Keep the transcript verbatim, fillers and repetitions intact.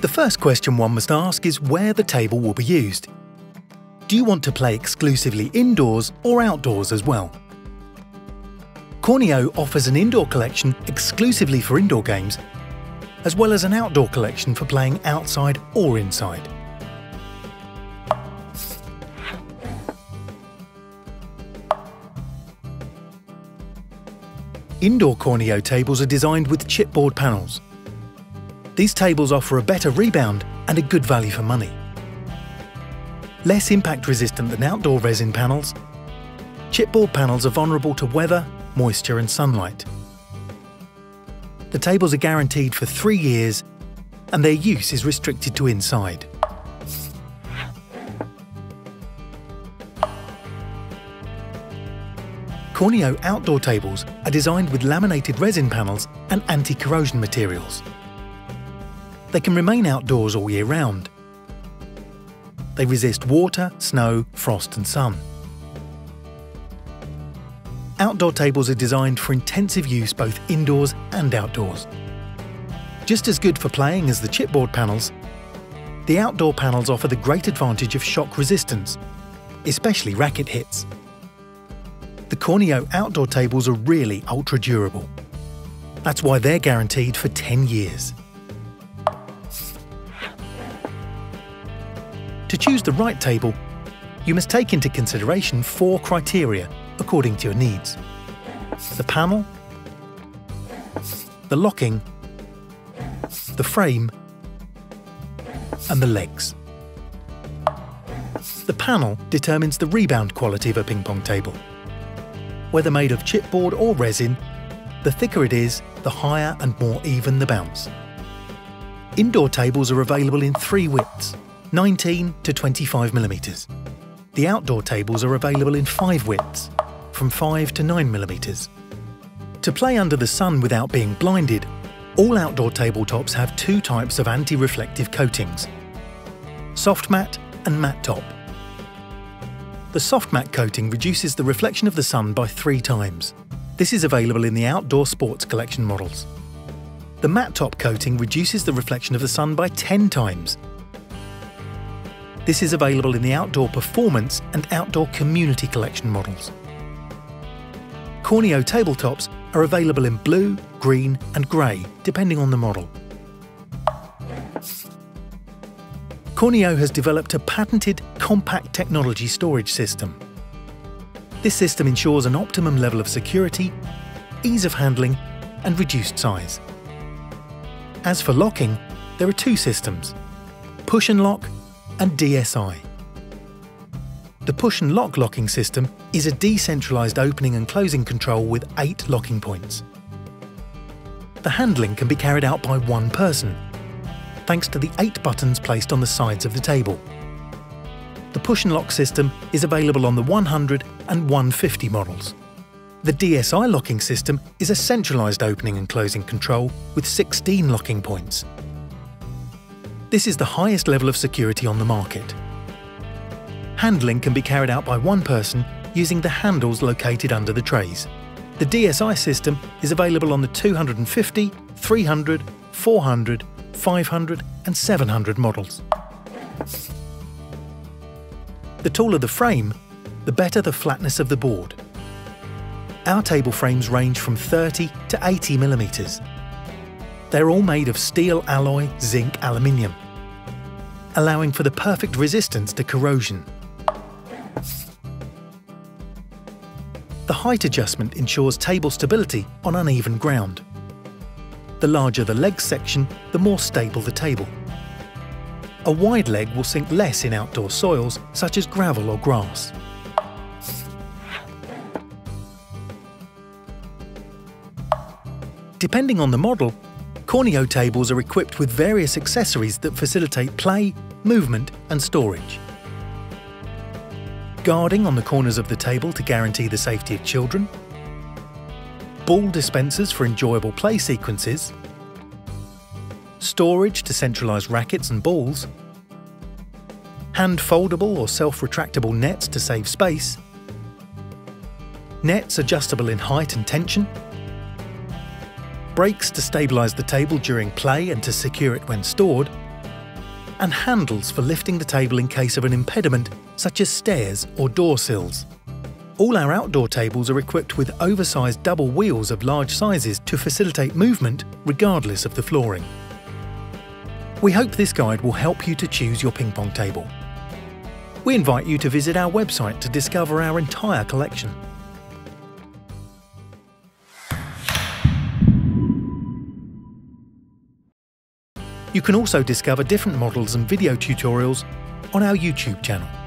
The first question one must ask is where the table will be used. Do you want to play exclusively indoors or outdoors as well? Corneo offers an indoor collection exclusively for indoor games, as well as an outdoor collection for playing outside or inside. Indoor Corneo tables are designed with chipboard panels. These tables offer a better rebound and a good value for money. Less impact resistant than outdoor resin panels, chipboard panels are vulnerable to weather, moisture and sunlight. The tables are guaranteed for three years and their use is restricted to inside. Corneo outdoor tables are designed with laminated resin panels and anti-corrosion materials. They can remain outdoors all year round. They resist water, snow, frost and sun. Outdoor tables are designed for intensive use both indoors and outdoors. Just as good for playing as the chipboard panels, the outdoor panels offer the great advantage of shock resistance, especially racket hits. The Corneo outdoor tables are really ultra durable. That's why they're guaranteed for ten years. To choose the right table, you must take into consideration four criteria according to your needs: the panel, the locking, the frame, and the legs. The panel determines the rebound quality of a ping pong table. Whether made of chipboard or resin, the thicker it is, the higher and more even the bounce. Indoor tables are available in three widths, nineteen to twenty-five millimeters. The outdoor tables are available in five widths, from five to nine millimeters. To play under the sun without being blinded, all outdoor tabletops have two types of anti-reflective coatings: soft matte and matte top. The soft matte coating reduces the reflection of the sun by three times. This is available in the outdoor sports collection models. The matte top coating reduces the reflection of the sun by ten times. This is available in the outdoor performance and outdoor community collection models. Corneo tabletops are available in blue, green and grey, depending on the model. Corneo has developed a patented compact technology storage system. This system ensures an optimum level of security, ease of handling and reduced size. As for locking, there are two systems: push and lock and D S I. The push and lock locking system is a decentralised opening and closing control with eight locking points. The handling can be carried out by one person, thanks to the eight buttons placed on the sides of the table. The push and lock system is available on the one hundred and one fifty models. The D S I locking system is a centralised opening and closing control with sixteen locking points. This is the highest level of security on the market. Handling can be carried out by one person using the handles located under the trays. The D S I system is available on the two hundred fifty, three hundred, four hundred, five hundred and seven hundred models. The taller the frame, the better the flatness of the board. Our table frames range from thirty to eighty millimeters. They're all made of steel alloy zinc aluminium, allowing for the perfect resistance to corrosion. The height adjustment ensures table stability on uneven ground. The larger the leg section, the more stable the table. A wide leg will sink less in outdoor soils such as gravel or grass. Depending on the model, Corneo tables are equipped with various accessories that facilitate play, movement and storage. Guarding on the corners of the table to guarantee the safety of children. Ball dispensers for enjoyable play sequences. Storage to centralise rackets and balls. Hand foldable or self-retractable nets to save space. Nets adjustable in height and tension. Brakes to stabilise the table during play and to secure it when stored. and handles for lifting the table in case of an impediment such as stairs or door sills. All our outdoor tables are equipped with oversized double wheels of large sizes to facilitate movement regardless of the flooring. We hope this guide will help you to choose your ping pong table. We invite you to visit our website to discover our entire collection. You can also discover different models and video tutorials on our YouTube channel.